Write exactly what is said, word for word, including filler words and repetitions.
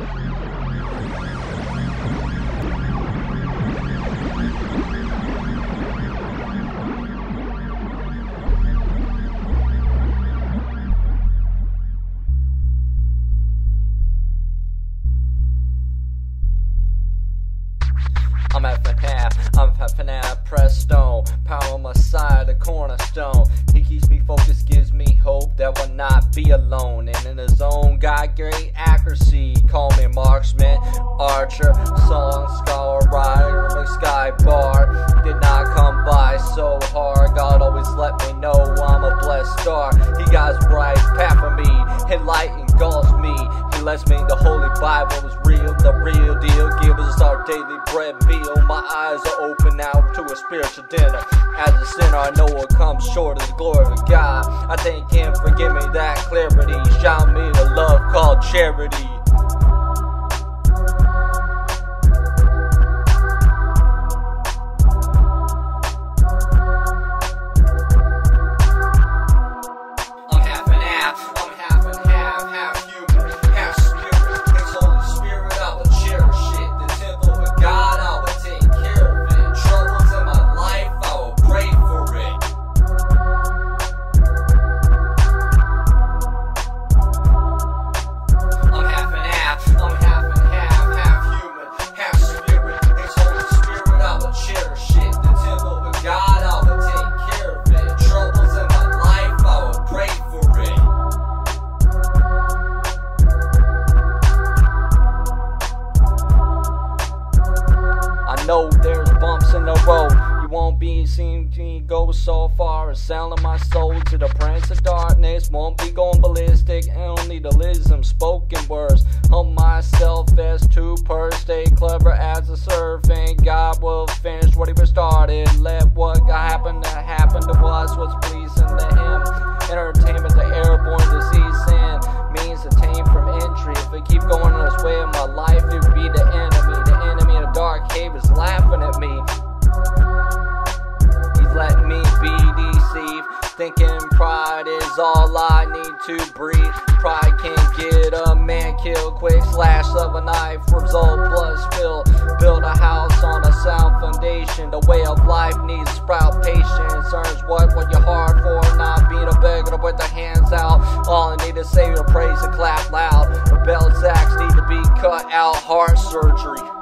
I'm half and half, I'm half and half, presto. Power on my side, a cornerstone. He keeps me focused, gives me hope that will not be alone. And in his own, got great accuracy. Call me marksman, archer, song, scholar, rider, sky bar. Did not come by so hard. God always let me know I'm a blessed star. He got his right path for me, his light engulfs me. He lets me the Holy Bible is real, the real deal. Give us our daily bread meal. My eyes are open now to a spiritual dinner. As a sinner, I know what comes short of the glory of God. I thank Him for giving me that clarity. Shout me the love called charity. Know there's bumps in the road. You won't be seen to go so far as selling my soul to the prince of darkness. Won't be going ballistic. I don't need a lism, spoken words. Humble myself as two per. Stay clever as a servant. God will finish what He was started. Let what happen to happen to us. What's pleasing to Him. Entertainment's an airborne disease. Sin means attain from entry. If it keep going on this way in my life, it would be the enemy. The enemy in the dark cave is laughing at me. He's letting me be deceived, thinking pride is all I need to breathe. Pride can get a man killed. Quick slash of a knife, result blood spill. Build a house on a sound foundation. The way of life needs sprout patience. Earns what what you're hard for, not being a beggar with the hands out. All I need is Savior, praise and clap loud. Rebel sacks need to be cut out. Heart surgery.